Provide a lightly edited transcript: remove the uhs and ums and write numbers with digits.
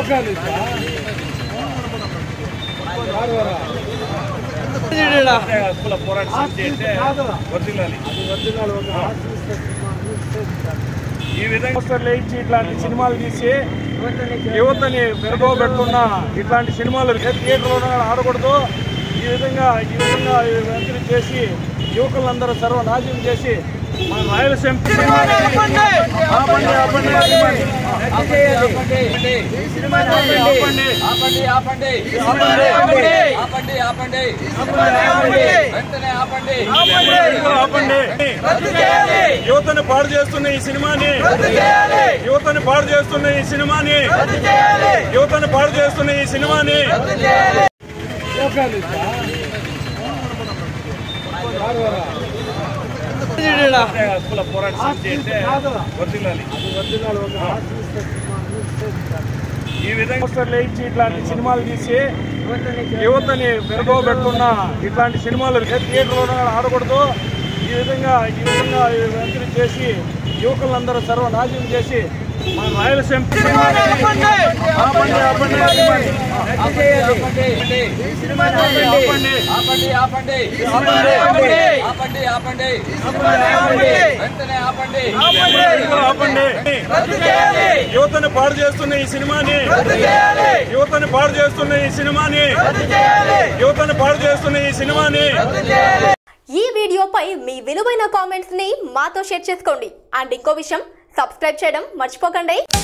ఈ విధంగా లేచి ఇట్లాంటి సినిమాలు తీసి యువతని పెరుగుబెడుతున్న ఇట్లాంటి సినిమాలు థియేటర్లో ఆడకూడదు. ఈ విధంగా వెంటనే చేసి యువకులందరూ సర్వనాశనం చేసి మన రాయలసీమ యువతను పాడు చేస్తున్న ఈ సినిమాని ఈ విధంగా లేచి ఇట్లాంటి సినిమాలు తీసి యువతని పెరుగుబెడుతున్న ఇట్లాంటి సినిమాలు థియేటర్లో ఆడకూడదు. ఈ విధంగా వెంటనే చేసి యువకులందరూ సర్వనాశనం చేసి మన రాయలసీమ యువతను పాడు చేస్తున్న ఈ సినిమాని ఈ వీడియోపై మీ విలువైన కామెంట్స్ ని మాతో షేర్ చేసుకోండి. అండ్ ఇంకో విషయం, సబ్స్క్రైబ్ చేయడం మర్చిపోకండి.